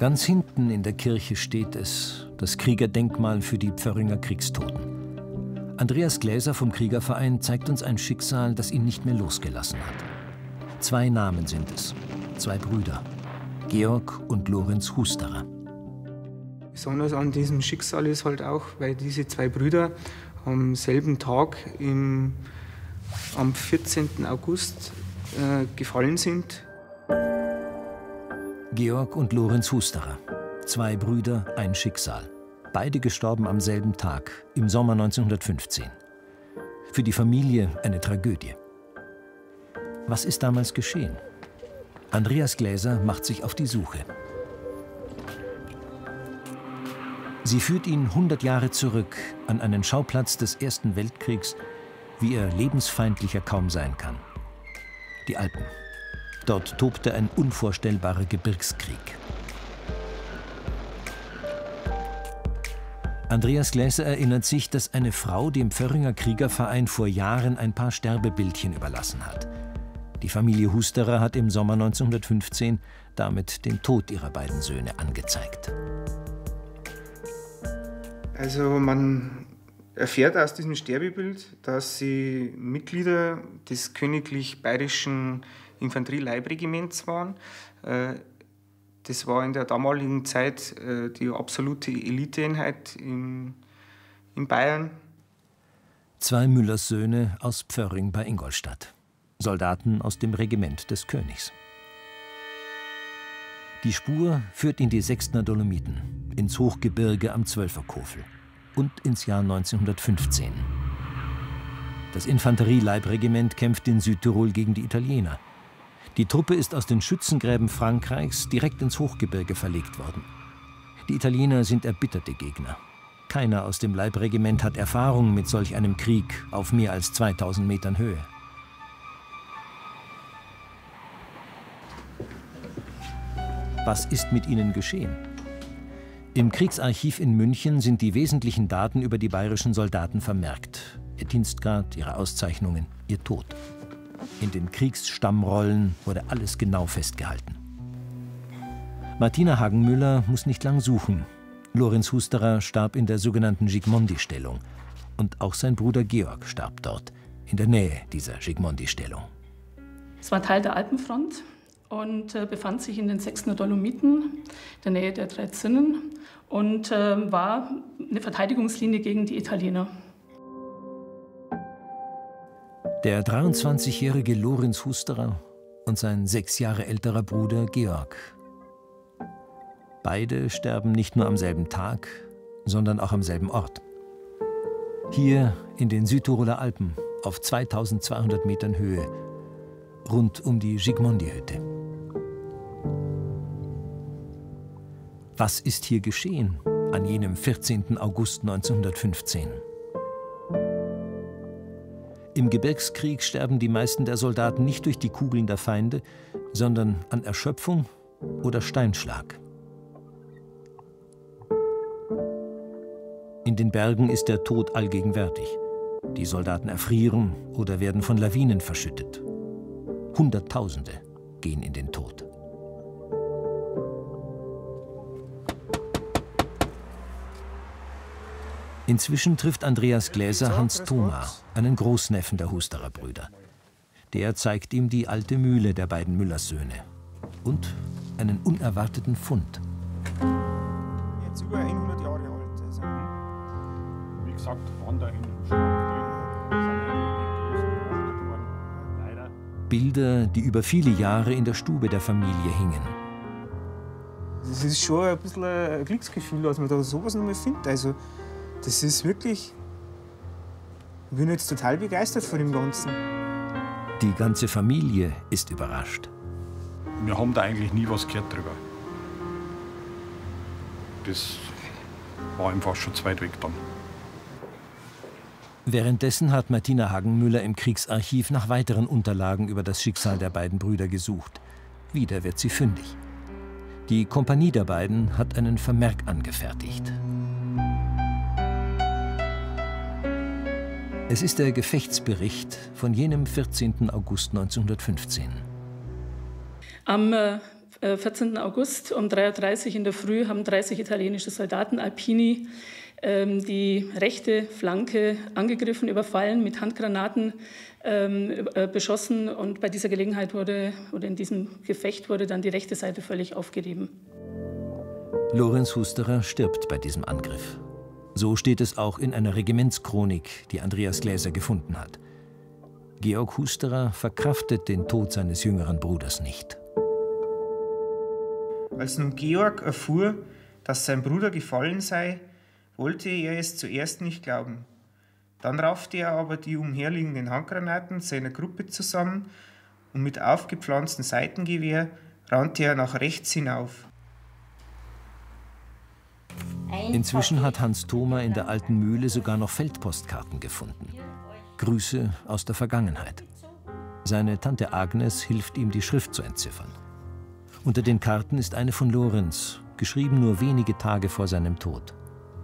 Ganz hinten in der Kirche steht es, das Kriegerdenkmal für die Pförringer Kriegstoten. Andreas Gläser vom Kriegerverein zeigt uns ein Schicksal, das ihn nicht mehr losgelassen hat. 2 Namen sind es, 2 Brüder, Georg und Lorenz Husterer. Besonders an diesem Schicksal ist halt auch, weil diese 2 Brüder am selben Tag am 14. August gefallen sind. Georg und Lorenz Husterer, 2 Brüder, ein Schicksal. Beide gestorben am selben Tag, im Sommer 1915. Für die Familie eine Tragödie. Was ist damals geschehen? Andreas Gläser macht sich auf die Suche. Sie führt ihn 100 Jahre zurück an einen Schauplatz des Ersten Weltkriegs, wie er lebensfeindlicher kaum sein kann. Die Alpen. Dort tobte ein unvorstellbarer Gebirgskrieg. Andreas Gläser erinnert sich, dass eine Frau dem Pförringer Kriegerverein vor Jahren ein paar Sterbebildchen überlassen hat. Die Familie Husterer hat im Sommer 1915 damit den Tod ihrer beiden Söhne angezeigt. Also man erfährt aus diesem Sterbebild, dass sie Mitglieder des Königlich Bayerischen Infanterie-Leibregiments waren. Das war in der damaligen Zeit die absolute Eliteeinheit in Bayern. 2 Müllers Söhne aus Pförring bei Ingolstadt. Soldaten aus dem Regiment des Königs. Die Spur führt in die Sechstner Dolomiten, ins Hochgebirge am Zwölferkofel und ins Jahr 1915. Das Infanterie-Leibregiment kämpft in Südtirol gegen die Italiener. Die Truppe ist aus den Schützengräben Frankreichs direkt ins Hochgebirge verlegt worden. Die Italiener sind erbitterte Gegner. Keiner aus dem Leibregiment hat Erfahrung mit solch einem Krieg auf mehr als 2000 Metern Höhe. Was ist mit ihnen geschehen? Im Kriegsarchiv in München sind die wesentlichen Daten über die bayerischen Soldaten vermerkt. Ihr Dienstgrad, ihre Auszeichnungen, ihr Tod. In den Kriegsstammrollen wurde alles genau festgehalten. Martina Hagenmüller muss nicht lang suchen. Lorenz Husterer starb in der sogenannten Zsigmondy-Stellung. Und auch sein Bruder Georg starb dort, in der Nähe dieser Zsigmondy-Stellung. Es war Teil der Alpenfront und befand sich in den Sechstner Dolomiten, in der Nähe der 3 Zinnen, und war eine Verteidigungslinie gegen die Italiener. Der 23-jährige Lorenz Husterer und sein 6 Jahre älterer Bruder Georg. Beide sterben nicht nur am selben Tag, sondern auch am selben Ort. Hier in den Südtiroler Alpen auf 2200 Metern Höhe, rund um die Zsigmondy-Hütte. Was ist hier geschehen an jenem 14. August 1915? Im Gebirgskrieg sterben die meisten der Soldaten nicht durch die Kugeln der Feinde, sondern an Erschöpfung oder Steinschlag. In den Bergen ist der Tod allgegenwärtig. Die Soldaten erfrieren oder werden von Lawinen verschüttet. Hunderttausende gehen in den Tod. Inzwischen trifft Andreas Gläser Hans Thoma, einen Großneffen der Husterer Brüder. Der zeigt ihm die alte Mühle der beiden Müllers-Söhne und einen unerwarteten Fund. Jetzt über 100 Jahre alt. Also. Wie gesagt, waren da in dem Schrank, leider. Bilder, die über viele Jahre in der Stube der Familie hingen. Das ist schon ein bisschen ein Glücksgefühl, dass man da sowas noch mal findet. Also, das ist wirklich. Ich bin jetzt total begeistert von dem Ganzen. Die ganze Familie ist überrascht. Wir haben da eigentlich nie was gehört drüber. Das war einfach schon zu weit weg dann. Währenddessen hat Martina Hagenmüller im Kriegsarchiv nach weiteren Unterlagen über das Schicksal der beiden Brüder gesucht. Wieder wird sie fündig. Die Kompanie der beiden hat einen Vermerk angefertigt. Es ist der Gefechtsbericht von jenem 14. August 1915. Am 14. August um 3:30 Uhr in der Früh haben 30 italienische Soldaten Alpini die rechte Flanke angegriffen, überfallen, mit Handgranaten beschossen. Und bei dieser Gelegenheit in diesem Gefecht wurde dann die rechte Seite völlig aufgerieben. Lorenz Husterer stirbt bei diesem Angriff. So steht es auch in einer Regimentschronik, die Andreas Gläser gefunden hat. Georg Husterer verkraftet den Tod seines jüngeren Bruders nicht. Als nun Georg erfuhr, dass sein Bruder gefallen sei, wollte er es zuerst nicht glauben. Dann raffte er aber die umherliegenden Handgranaten seiner Gruppe zusammen und mit aufgepflanztem Seitengewehr rannte er nach rechts hinauf. Inzwischen hat Hans Thoma in der alten Mühle sogar noch Feldpostkarten gefunden. Grüße aus der Vergangenheit. Seine Tante Agnes hilft ihm, die Schrift zu entziffern. Unter den Karten ist eine von Lorenz, geschrieben nur wenige Tage vor seinem Tod.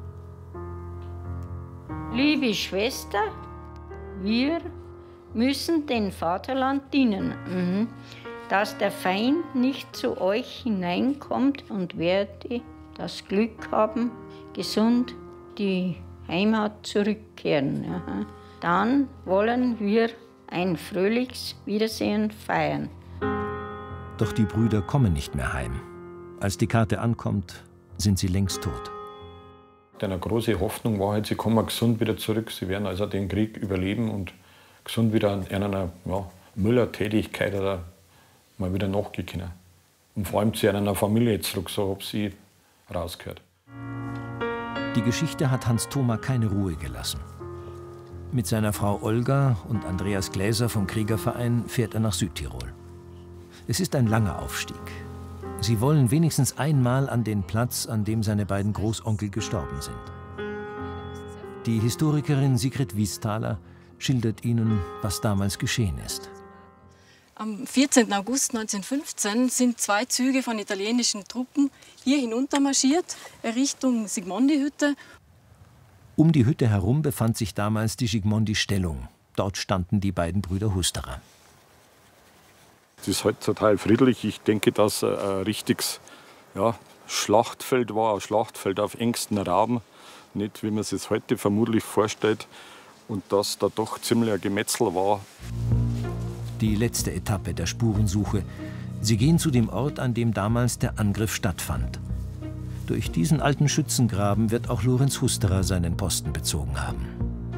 Liebe Schwester, wir müssen dem Vaterland dienen, dass der Feind nicht zu euch hineinkommt und werde das Glück haben, gesund die Heimat zurückkehren. Dann wollen wir ein fröhliches Wiedersehen feiern. Doch die Brüder kommen nicht mehr heim. Als die Karte ankommt, sind sie längst tot. Eine große Hoffnung war halt, sie kommen gesund wieder zurück. Sie werden also den Krieg überleben und gesund wieder in einer Müllertätigkeit oder mal wieder nachgehen können. Und vor allem zu einer Familie zurück, so habe sie rausgehört. Die Geschichte hat Hans Thoma keine Ruhe gelassen. Mit seiner Frau Olga und Andreas Gläser vom Kriegerverein fährt er nach Südtirol. Es ist ein langer Aufstieg. Sie wollen wenigstens einmal an den Platz, an dem seine beiden Großonkel gestorben sind. Die Historikerin Sigrid Wiesthaler schildert ihnen, was damals geschehen ist. Am 14. August 1915 sind 2 Züge von italienischen Truppen hier hinuntermarschiert, Richtung Zsigmondy-Hütte. Um die Hütte herum befand sich damals die Zsigmondy-Stellung. Dort standen die beiden Brüder Husterer. Es ist halt total friedlich. Ich denke, dass ein richtiges Schlachtfeld war, ein Schlachtfeld auf engstem Raum. Nicht, wie man sich es heute vermutlich vorstellt. Und dass da doch ziemlich ein Gemetzel war. Die letzte Etappe der Spurensuche. Sie gehen zu dem Ort, an dem damals der Angriff stattfand. Durch diesen alten Schützengraben wird auch Lorenz Husterer seinen Posten bezogen haben.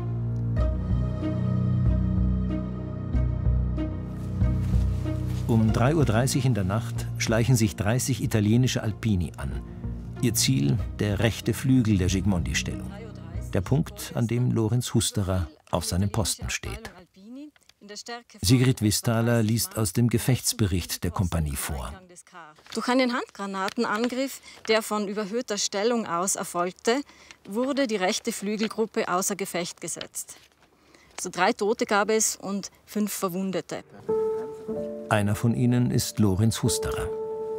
Um 3:30 Uhr in der Nacht schleichen sich 30 italienische Alpini an. Ihr Ziel der rechte Flügel der Zsigmondy-Stellung. Der Punkt, an dem Lorenz Husterer auf seinem Posten steht. Sigrid Wiesthaler liest aus dem Gefechtsbericht der Kompanie vor. Durch einen Handgranatenangriff, der von überhöhter Stellung aus erfolgte, wurde die rechte Flügelgruppe außer Gefecht gesetzt. Also 3 Tote gab es und 5 Verwundete. Einer von ihnen ist Lorenz Husterer.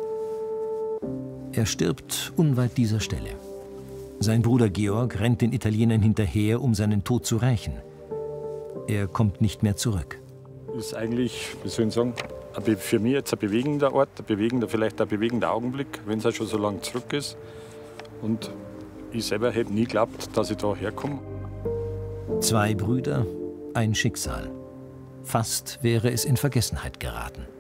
Er stirbt unweit dieser Stelle. Sein Bruder Georg rennt den Italienern hinterher, um seinen Tod zu rächen. Er kommt nicht mehr zurück. Das ist eigentlich, wie soll ich sagen, für mich jetzt ein bewegender Ort, vielleicht ein bewegender Augenblick, wenn es ja schon so lange zurück ist. Und ich selber hätte nie geglaubt, dass ich da herkomme. 2 Brüder, ein Schicksal. Fast wäre es in Vergessenheit geraten.